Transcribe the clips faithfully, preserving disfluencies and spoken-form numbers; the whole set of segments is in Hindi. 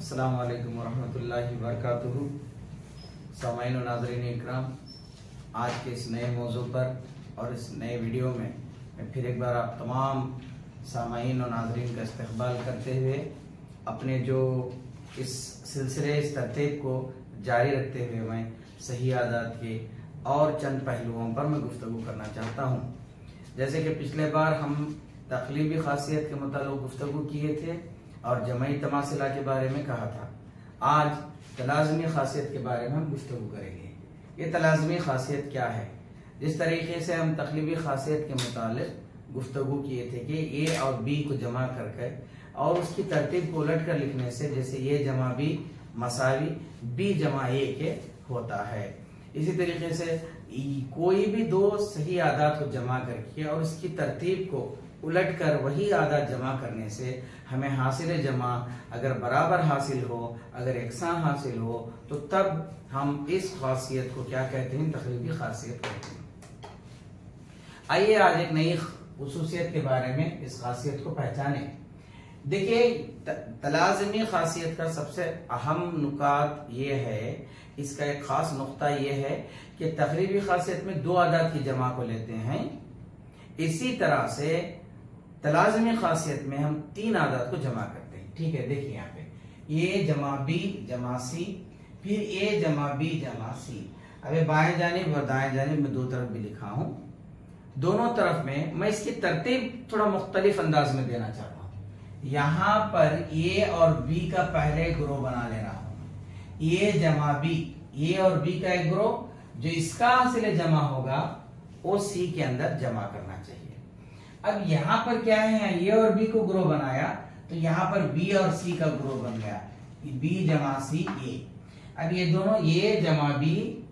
अस्सलामु अलैकुम वरहमतुल्लाहि वबरकातुहू। सामाईन व नाज़रीन इकराम, आज के इस नए मौजू पर और इस नए वीडियो में मैं फिर एक बार आप तमाम सामाईन व नाज़रीन का इस्तकबाल करते हुए अपने जो इस सिलसिले इस तरतीब को जारी रखते हुए मैं सही आदात के और चंद पहलुओं पर मैं गुफ्तगू करना चाहता हूँ। जैसे कि पिछले बार हम तकलीबी खासियत के मुताल्लिक़ गुफ्तगू किए थे और जमाई तमासिला के बारे में कहा था। आज तलाज़मी खासियत के बारे में हम गुफ्तगू करेंगे। ये तलाज़मी खासियत क्या है? जिस तरीके से हम तकलीबी खासियत के मुताल्लिक़ गुफ्तगू किए थे कि ए और बी को जमा करके और उसकी तरतीब को उलट कर लिखने से, जैसे ए जमा बी मसावी बी जमा ए के होता है। इसी तरीके से कोई भी दो सही आदात को जमा करके और उसकी तरतीब को उलट कर वही आदात जमा करने से हमें हासिल जमा अगर बराबर हासिल हो, अगर एकसां हासिल हो, तो तब हम इस खासियत को क्या कहते हैं? तकरीबी खासियत कहते हैं। आइए आज एक नई खुसूसियत के बारे में इस खासियत को पहचाने। देखिए, तलाज़मी खासियत का सबसे अहम नुकात ये है, इसका एक खास नुक्ता ये है कि तकरीबी खासियत में दो आदात की जमा को लेते हैं। इसी तरह से तलाज़मी खासियत में हम तीन आदात को जमा करते हैं। ठीक है, देखिए यहाँ पे ए जमा बी जमा सी, फिर ए जमा बी जमा सी। अबे बाएं जानिब और दाएं जानिब में दो तरफ भी लिखा हूं। दोनों तरफ में मैं इसकी तरतीब थोड़ा मुख्तलिफ अंदाज में देना चाहता हूं। यहां पर ए और बी का पहले ग्रोह बना ले रहा हूं। ए जमा बी, ए और बी का एक ग्रोह जो इसका हासिल जमा होगा वो सी के अंदर जमा करना चाहिए। अब यहाँ पर क्या है, ए और बी को ग्रोह बनाया तो यहाँ पर बी और सी का ग्रोह बन गया, बी जमा सी ए। अब ये दोनों ए जमा बी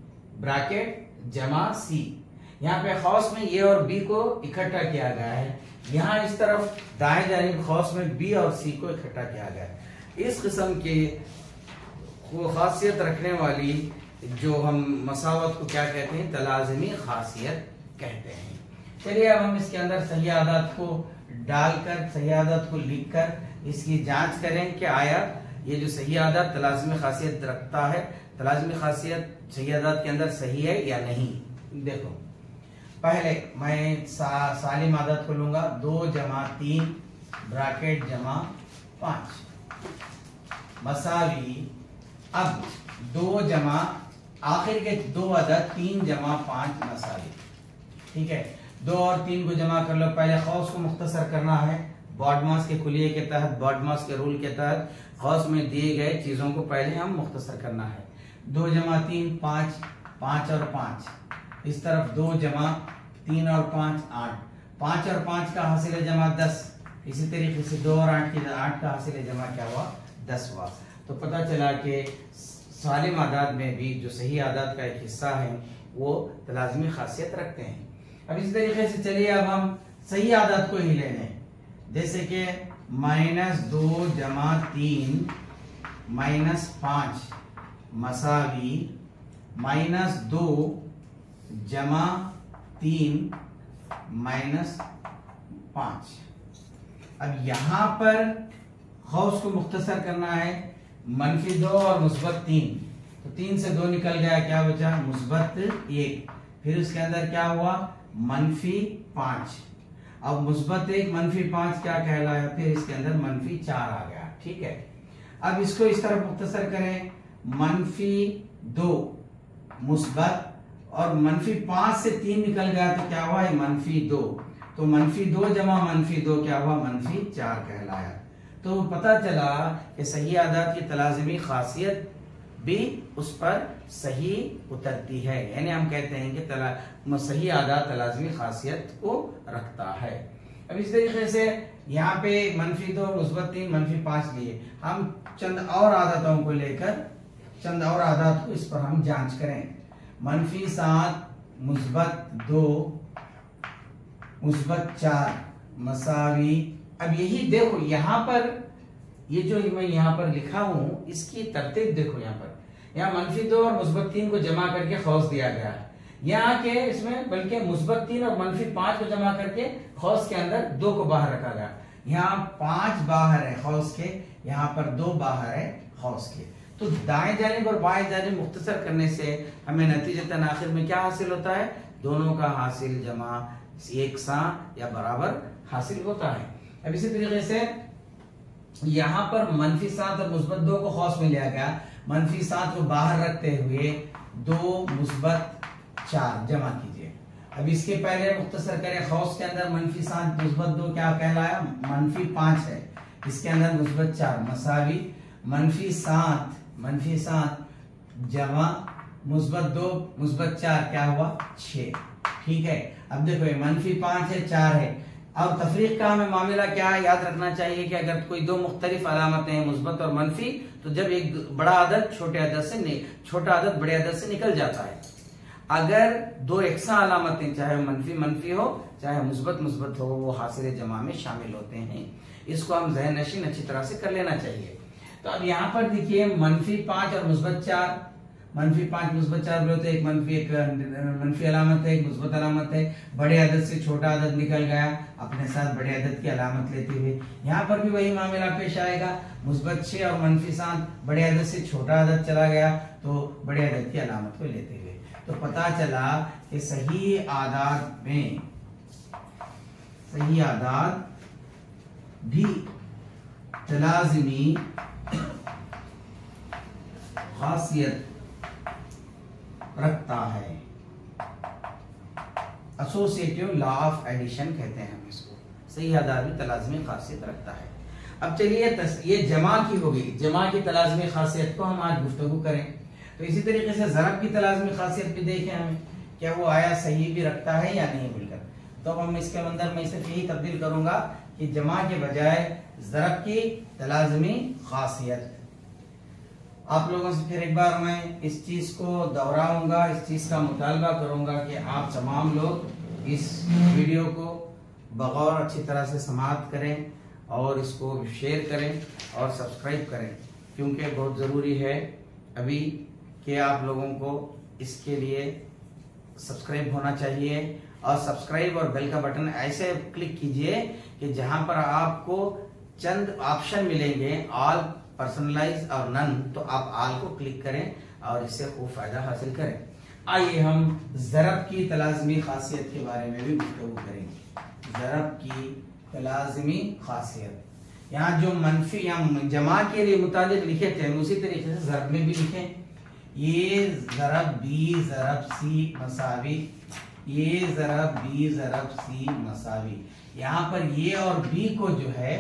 ब्रैकेट जमा सी, यहाँ पे खौस में ए और बी को इकट्ठा किया गया है। यहाँ इस तरफ दाएं जानिब खौस में बी और सी को इकट्ठा किया गया है। इस किस्म के खासियत रखने वाली जो हम मसावत को क्या कहते हैं? तलाज़मी खासियत कहते हैं। चलिए अब हम इसके अंदर सही आदात को डालकर, सही आदात को लिखकर इसकी जांच करें कि आया ये जो सही आदात तलाज़मी खासियत रखता है, तलाज़मी खासियत सही आदात के अंदर सही है या नहीं। देखो, पहले मैं सा, सालिम आदात को लूंगा, दो जमा तीन ब्रैकेट जमा पांच मसावी। अब दो जमा आखिर के दो आदत तीन जमा पांच मसावी। ठीक है, दो और तीन को जमा कर लो। पहले खौस को मुख्तसर करना है। बॉडमास के कुलिये के तहत, बॉडमास के रूल के तहत खौस में दिए गए चीजों को पहले हम मुख्तसर करना है। दो जमा तीन पांच, पांच और पांच। इस तरफ दो जमा तीन और पांच आठ, पांच और पांच का हासिल जमा दस। इसी तरीके से दो और आठ की आठ का हासिल जमा क्या हुआ? दस हुआ। तो पता चला कि सालिम आदात में भी जो सही आदात का एक हिस्सा है वो तलाज़मी खासियत रखते हैं। अब इस तरीके से चलिए अब हम सही आदात को ही ले लें। जैसे कि माइनस दो जमा तीन माइनस पांच मसावी माइनस दो जमा तीन माइनस पांच। अब यहां पर खौस को मुख्तसर करना है। मनफी दो और मुस्बत तीन, तो तीन से दो निकल गया, क्या बचा? मुस्बत एक। फिर उसके अंदर क्या हुआ? मनफी पांच। अब मुस्बत एक मनफी पांच क्या कहलाया? फिर इसके अंदर मनफी चार आ गया। ठीक है, अब इसको इस तरफ मुख्तसर करें। मनफी दो मुस्बत और मनफी पांच से तीन निकल गया तो क्या हुआ? मनफी दो। तो मनफी दो जमा मनफी दो क्या हुआ? मनफी चार कहलाया। तो पता चला कि सही आदात की तलाज़मी खासियत भी उस पर सही उतरती है। यानी हम कहते हैं कि तला सही आदात तलाज़मी खासियत को रखता है। अब इस तरीके से यहाँ पे मनफी दो मुस्बत तीन मनफी पांच लिए, हम चंद और आदातों को लेकर चंद और आदात को इस पर हम जांच करें। मनफी सात मुस्बत दो मुस्बत चार मसावी। अब यही देखो, यहाँ पर ये जो मैं यहाँ पर लिखा हूं इसकी तरतीब देखो। यहाँ पर यहाँ मनफी दो और मुस्बत तीन को जमा करके खौस दिया गया है। यहाँ के इसमें बल्कि मुस्बत तीन और मनफी पांच को जमा करके खौस के अंदर दो को बाहर रखा गया। यहाँ पांच बाहर है खौस के, यहाँ पर दो बाहर है खौस के। तो दाएं जानिब और बाएं जानिब मुख्तसर करने से हमें नतीजतन आखिर में क्या हासिल होता है, दोनों का हासिल जमा एक सा या बराबर हासिल होता है। अब इसी तरीके से यहाँ पर मंफी सात और मुस्बत दो को खौस में लिया गया, मंफी सात को बाहर रखते हुए दो मुस्बत चार जमा कीजिए। अब इसके पहले मुख्तसर करें, खौस के अंदर मंफी सात मुस्बत दो क्या कहलाया, मंफी पांच है, इसके अंदर मुस्बत चार मसावी मंफी सात मंफी सात जमा मुस्बत दो मुस्बत चार क्या हुआ छह। ठीक है, अब देखो ये मंफी पांच है चार है। अब तफरीक का हमें मामला क्या है, याद रखना चाहिए कि अगर कोई दो मुख्तलिफ अलामतें हैं मुस्बत और मंफी, तो जब एक बड़ा अदद छोटे अदद से छोटा अदद बड़े अदद से निकल जाता है। अगर दो एकसा अलामतें चाहे मंफी मंफी हो चाहे मुस्बत मुस्बत हो, वो हासिल जमा में शामिल होते हैं। इसको हम ज़हन नशीन अच्छी तरह से कर लेना चाहिए। तो अब यहाँ पर देखिए मंफी पांच और मुस्बत चार, मंफी पांच मुस्बत चार बोले तो एक मंफी एक मंफी अलामत है, एक मुस्बत अलामत है, बड़े अदद से छोटा अदद निकल गया अपने साथ बड़े अदद की अलामत लेते हुए। यहाँ पर भी वही मामला पेश आएगा, मुस्बत छह और मंफी सात बड़े अदद से छोटा अदद चला गया तो बड़े अदद की अलामत को लेते हुए। तो पता चला कि सही आदाद में सही आदाद भी तलाज़मी खासियत रखता है, एसोसिएटिव लॉ ऑफ एडिशन कहते हैं हम इसको। सही आदाद भी तलाज़मी खासियत रखता है। अब चलिए ये जमा की होगी, जमा की तलाज़मी खासियत को हम आज गुफ्तगू करें। तो इसी तरीके से ज़रब की तलाज़मी खासियत भी देखें हमें, क्या वो आया सही भी रखता है या नहीं मिलकर। तो हम इसके अंदर मैं सिर्फ यही तब्दील करूंगा कि जमा के बजाय ज़रब की तलाज़मी खासियत। आप लोगों से फिर एक बार मैं इस चीज को दोहराऊंगा, इस चीज का मुतालबा करूंगा कि आप तमाम लोग इस वीडियो को बगौर अच्छी तरह से समाअत करें और इसको शेयर करें और सब्सक्राइब करें, क्योंकि बहुत ज़रूरी है अभी कि आप लोगों को इसके लिए सब्सक्राइब होना चाहिए। और सब्सक्राइब और बेल का बटन ऐसे क्लिक कीजिए कि जहां पर आपको चंद ऑप्शन मिलेंगे, ऑल, पर्सनलाइज और नन, तो आप ऑल को क्लिक करें और इससे खूब फायदा हासिल करें। आइए हम ज़रब की तलाज़मी खासियत के बारे में भी गुफ्तगू करेंगे। ज़रब की तलाज़मी खासियत, यहाँ जो मनफी या जमा के लिए मुतालिक लिखे थे उसी तरीके से ज़रब में भी लिखें। ये ज़रब बी ज़रब सी मसावी, ये ज़रब बी ज़रब सी मसावी। यहाँ पर ये और बी को जो है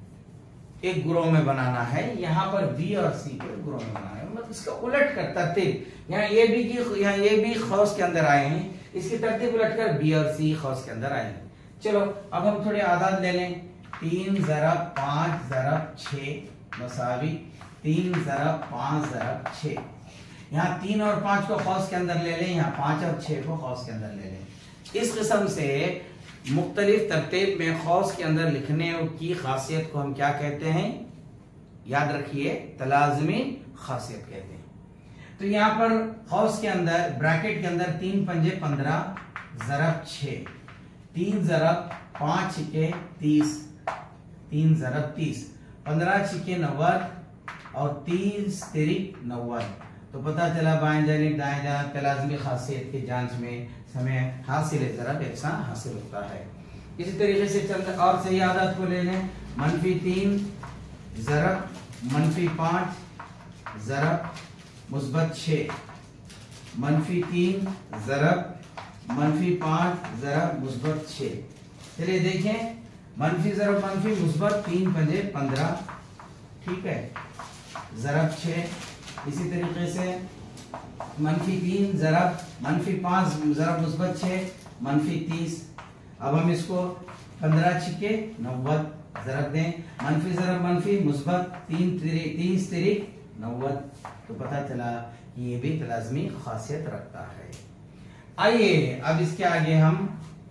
एक ग्रोह में बनाना है, यहाँ पर बी और सी को एक ग्रोह में बनाना है, मतलब इसका उलट कर तरतीब। यहाँ ये बी की यहाँ ये बी खौस के अंदर आए हैं, इसकी तरतीब उलट कर बी और सी खौस के अंदर आए हैं। चलो अब हम थोड़े आदाद ले लें। तीन ज़रब पांच ज़रब छह मसावी, तीन ज़रब पांच ज़रब छह। यहाँ तीन और पांच को खौस के अंदर ले लें, यहाँ पांच और छह को खौस के अंदर ले लें। इस किस्म से मुख्तलिफ तरतीब में खौस के अंदर लिखने की खासियत को हम क्या कहते हैं, याद रखिए तलाज़मी खासियत कहते हैं। तो यहाँ पर खौस के अंदर ब्रैकेट के अंदर तीन पंजे पंद्रह ज़रब छह, तीन ज़रब पांच छिके तीस, तीन ज़रब तीस, पंद्रह छिके नव्वद और तीस तिरिक नव्वद। तो पता चला बाएं जानिब दाएं जानिब तलाज़मी खासियत की जांच में हमें हासिल ज़रब एक सा हासिल होता है। इसी तरीके से चलते और सही आदात को ले लें। मनफी तीन ज़रब मनफी पांच ज़रब मुस्बत छः, मनफी तीन ज़रब मनफी पांच ज़रब मुस्बत छः। चलिए देखें, मनफी ज़रब मनफी मुस्बत तीन पंजे पंद्रह, ठीक है, ज़रब छः। इसी तरीके से मनफी तीन ज़रब मनफी पांच ज़रब मुस्बत छः, मनफी तीस। अब हम इसको पंद्रह छिके नव्वद ज़रब दें, मनफी ज़रब मनफी मुस्बत तीन तीस तिरिक नव्वद। तो पता चला कि ये भी तलाज़मी खासियत रखता है। आइए अब इसके आगे हम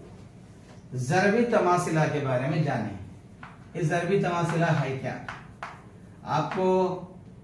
ज़रबी तमासिला के बारे में जानें। इस ज़रबी तमासिला है क्या? आपको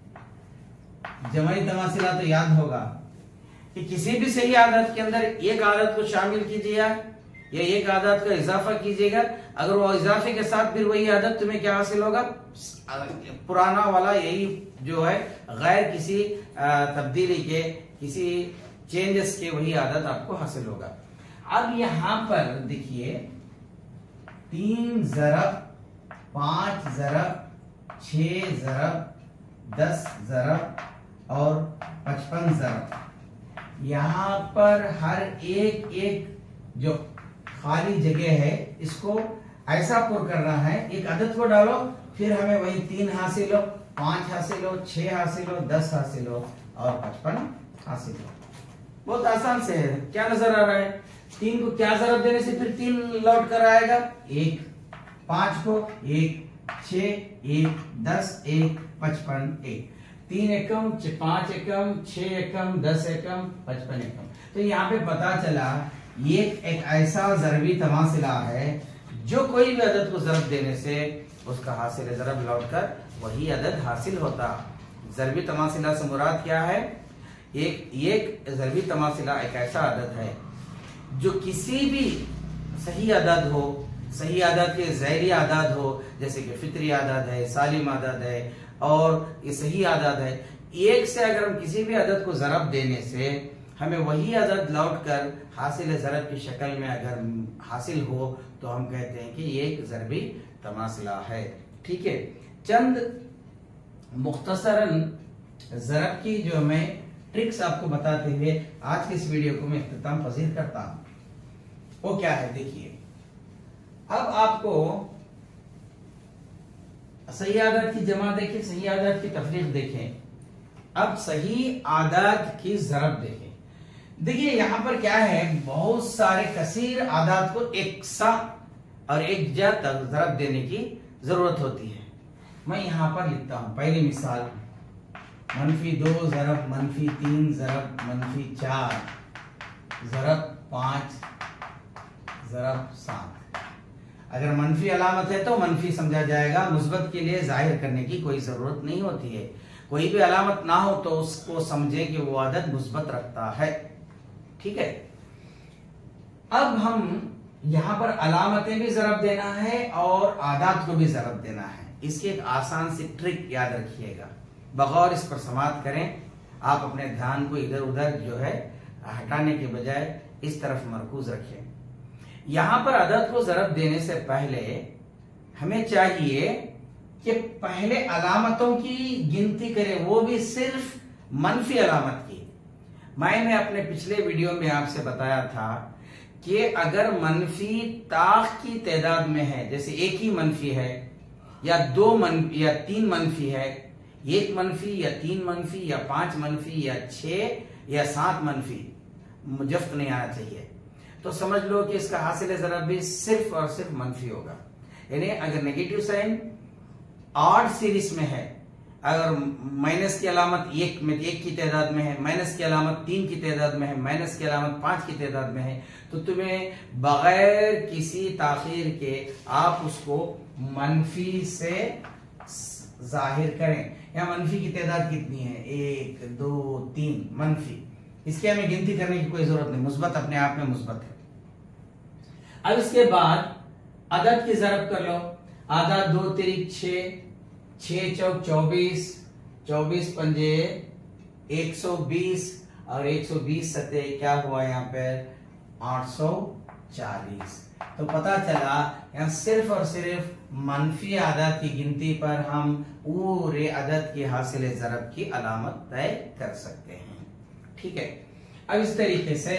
जमाई तमासिला तो याद होगा कि किसी भी सही आदत के अंदर एक आदत को शामिल कीजिए या एक आदत का इजाफा कीजिएगा, अगर वो इजाफे के साथ फिर वही आदत तुम्हें क्या हासिल होगा, पुराना वाला यही जो है गैर किसी तब्दीली के, किसी चेंजेस के वही आदत आपको हासिल होगा। अब यहां पर देखिए तीन जरब, पांच जरब, छह जरब, दस जरब और पचपन जरब, यहां पर हर एक एक जो खाली जगह है इसको ऐसा पुर करना है, एक अदद को डालो फिर हमें वही तीन हासिल हो, पांच हासिल हो, छह हासिल हो, दस हासिल हो और पचपन हासिल हो। बहुत आसान से है। क्या नजर आ रहा है, तीन को क्या जरब देने से फिर तीन लौट कर आएगा, एक, पांच को एक, छह एक, दस एक, पचपन एक, तीन एकम, पांच एकम, छह एकम, दस एकम, पचपन एकम। तो यहाँ पे पता चला ये एक ऐसा जरबी तमासिला है जो कोई भी अदद को जरब देने से उसका हासिल जरब लौट कर वही अदद हासिल होता। जरबी तमासिला से मुराद क्या है, एक एक जरबी तमासिला एक ऐसा अदद है जो किसी भी सही अदद हो, सही आदत के ज़ैरी आदत हो, जैसे कि फितरी आदत है, सालिम आदत है और ये सही आदत है, एक से अगर हम किसी भी आदत को जरब देने से हमें वही आदत लौट कर हासिल जरब की शक्ल में अगर हासिल हो तो हम कहते हैं कि ये एक जरबी तमासिला है। ठीक है, चंद मुख्तसरन जरब की जो मैं ट्रिक्स आपको बताते हुए आज के इस वीडियो को मैं इख्तिताम पजीर करता हूं। वो क्या है देखिए, अब आपको सही आदत की जमा देखें, सही आदत की तफरीक देखें, अब सही आदत की जरब देखें। देखिए यहां पर क्या है, बहुत सारे कसीर आदत को एक सा और एक जा तक जरब देने की जरूरत होती है। मैं यहां पर लिखता हूं पहली मिसाल, मनफी दो जरब मनफी तीन जरब मनफी चार जरब पांच जरब सात। अगर मनफी अलामत है तो मनफी समझा जाएगा, मुस्बत के लिए जाहिर करने की कोई जरूरत नहीं होती है। कोई भी अलामत ना हो तो उसको समझे कि वो आदत मुस्बत रखता है। ठीक है, अब हम यहां पर अलामतें भी जरब देना है और आदात को भी जरब देना है। इसकी एक आसान सी ट्रिक याद रखिएगा, बगौर इस पर समात करें, आप अपने ध्यान को इधर उधर जो है हटाने के बजाय इस तरफ मरकूज रखें। यहां पर अदद को जरब देने से पहले हमें चाहिए कि पहले अलामतों की गिनती करें, वो भी सिर्फ मनफी अलामत की। मैंने अपने पिछले वीडियो में आपसे बताया था कि अगर मनफी ताख की तादाद में है, जैसे एक ही मनफी है या दो मन या तीन मनफी है, एक मनफी या तीन मनफी या पांच मनफी या छह या सात मनफी, मुजफ्त नहीं आना चाहिए, तो समझ लो कि इसका हासिल जरब भी सिर्फ और सिर्फ मनफी होगा। यानी अगर नेगेटिव साइन ऑड सीरीज में है, अगर माइनस की अलामत एक में एक की तादाद में है, माइनस की अलामत तीन की तादाद में है, माइनस की अलामत पांच की तादाद में है, तो तुम्हें बगैर किसी ताखीर के आप उसको मनफी से जाहिर करें। या मनफी की तादाद कितनी है, एक दो तीन मनफी, इसकी हमें गिनती करने की कोई जरूरत नहीं, मुस्बत अपने आप में मुस्बत है। अब इसके बाद अदद की जरब कर लो, आधा दो तिरिक छह, छह चौक चौबीस, चौबीस पंजे एक सौ बीस और एक सौ बीस सतह क्या हुआ यहाँ पर आठ सौ चालीस। तो पता चला यहाँ सिर्फ और सिर्फ मनफी आदत की गिनती पर हम पूरे अदद की हासिल जरब की अलामत तय कर सकते हैं। ठीक है, अब इस तरीके से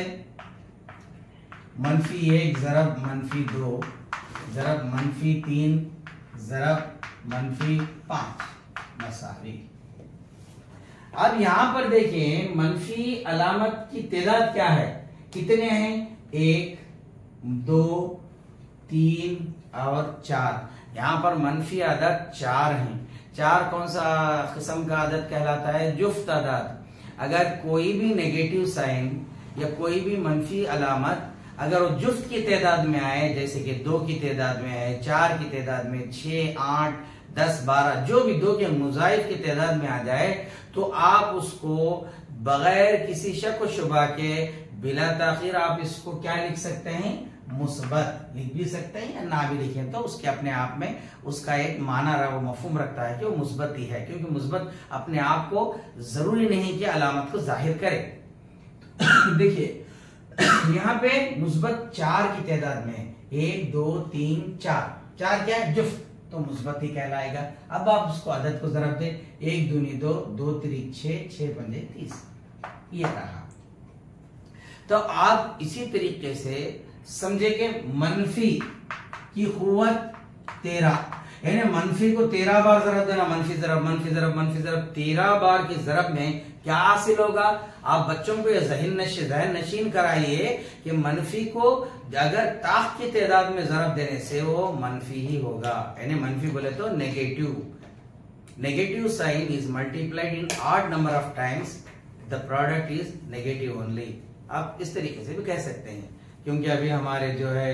मनफी एक जरब मनफी दो जरब मनफी तीन जरब मनफी पांच मसावी। अब यहां पर देखें मनफी अलामत की तादाद क्या है, कितने हैं, एक दो तीन और चार। यहां पर मनफी आदत चार हैं। चार कौन सा किस्म का आदत कहलाता है, जुफ्त आदत। अगर कोई भी नेगेटिव साइन या कोई भी मनफी अलामत अगर वो जुफ्त की तादाद में आए, जैसे कि दो की तादाद में है, चार की तादाद में, छह आठ दस बारह, जो भी दो के मुजाहिद की तादाद में आ जाए, तो आप उसको बगैर किसी शक व शुबा के बिला ताखीर आप इसको क्या लिख सकते हैं, मुस्बत लिख भी सकते हैं या ना भी लिखें तो उसके अपने आप में उसका एक माना रहा वो मफहूम रखता है कि वो मुस्बत ही है, क्योंकि मुस्बत अपने आप को जरूरी नहीं कि अलामत को जाहिर करे। देखिए यहाँ पे मुस्बत चार की तादाद में, एक दो तीन चार, चार क्या है, जुफ्त, तो मुस्बत ही कहलाएगा। अब आप उसको अदद को जरब दे, एक दूनी दो, दो तिरी छह, छह पंजे तीस, ये रहा। तो आप इसी तरीके से समझे कि मनफी की कुव्वत तेरह, यानी मनफी को तेरह बार जरब देना, मनफी जरब मनफी जरब मनफी जरब, तेरह बार की जरब में क्या हासिल होगा। आप बच्चों को यह जहन नशीन जहन नशीन कराइए कि मनफी को अगर ताख की तादाद में जरब देने से वो मनफी ही होगा, यानी मनफी बोले तो negative. Negative sign is multiplied in odd number of times, the product is negative only. आप इस तरीके से भी कह सकते हैं, क्योंकि अभी हमारे जो है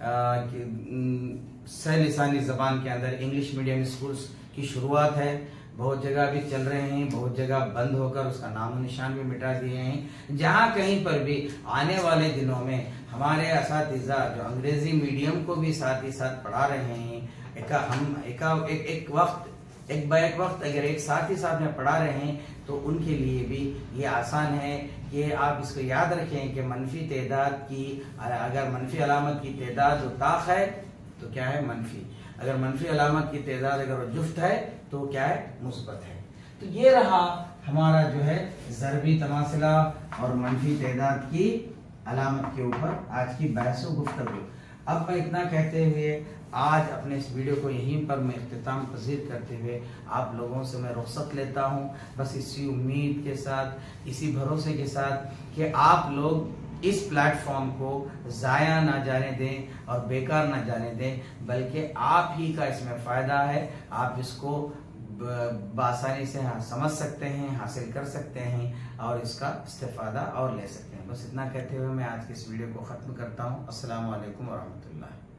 सहलिसानी जबान के अंदर इंग्लिश मीडियम स्कूल्स की शुरुआत है, बहुत जगह भी चल रहे हैं, बहुत जगह बंद होकर उसका नामो निशान भी मिटा दिए हैं। जहां कहीं पर भी आने वाले दिनों में हमारे असातिज़ा जो अंग्रेजी मीडियम को भी साथ ही साथ पढ़ा रहे हैं, एक हम एक, एक, एक वक्त एक ब एक वक्त अगर एक साथ ही साथ में पढ़ा रहे हैं तो उनके लिए भी ये आसान है कि आप इसको याद रखें कि मनफी तादाद की, अगर मनफी अलामत की तादाद ताख है तो क्या है, मनफी। अगर मनफी अलामत की तादाद अगर वो जुफ्त है तो क्या है, मुस्बत है। तो ये रहा हमारा जो है ज़रबी तमासिला और मनफी तादाद की अलामत के ऊपर आज की बहस व गुफ्तगू। अब मैं इतना कहते हुए आज अपने इस वीडियो को यहीं पर मैं इख्तिताम पजीर करते हुए आप लोगों से मैं रुख्सत लेता हूं, बस इसी उम्मीद के साथ, इसी भरोसे के साथ कि आप लोग इस प्लेटफॉर्म को ज़ाया ना जाने दें और बेकार ना जाने दें, बल्कि आप ही का इसमें फ़ायदा है। आप इसको बासानी से हाँ समझ सकते हैं, हासिल कर सकते हैं और इसका इस्तेफादा और ले सकते हैं। बस इतना कहते हुए मैं आज की इस वीडियो को ख़त्म करता हूँ। अस्सलामु अलैकुम वरहमतुल्लाह।